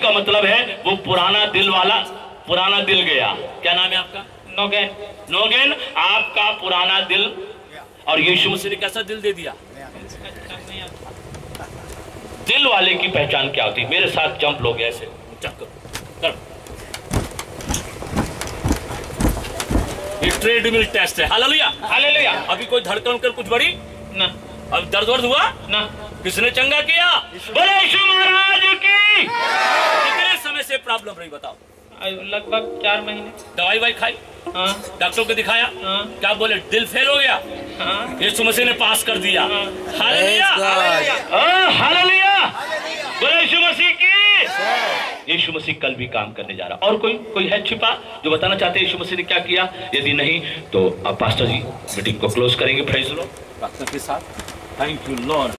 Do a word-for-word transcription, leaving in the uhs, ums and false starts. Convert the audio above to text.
का मतलब है वो पुराना दिल वाला, पुराना दिल गया। क्या नाम है आपका? नोगेन। नोगेन, आपका पुराना दिल, और यीशु मसीह ने कैसा दिल दे दिया? दिल वाले की पहचान क्या होती है? मेरे साथ जंप लोग ऐसे जंप करो, करो। ये ट्रेडमिल टेस्ट है। Hallelujah, hallelujah. अभी कोई धड़कन कर कुछ बड़ी ना, अब दर्द वर्द हुआ ना। किसने चंगा किया? बोले यीशु महाराज की। कितने समय से प्रॉब्लम रही बताओ? लगभग चार महीने। दवाई वाई खाई? हाँ। डॉक्टर को दिखाया? हाँ। क्या बोले? दिल फेल हो गया? हाँ। यीशु मसीह ने पास कर दिया। हाँ। हालेलुया, हालेलुया, बोले यीशु मसीह की। यीशु मसीह कल भी काम करने जा रहा। और कोई कोई है छिपा जो बताना चाहते हैं यीशु मसीह ने क्या किया? यदि नहीं तो अब पास्टर जी मीटिंग को क्लोज करेंगे। Praise the Lord. पास्टर के साथ थैंक यू लॉर्ड।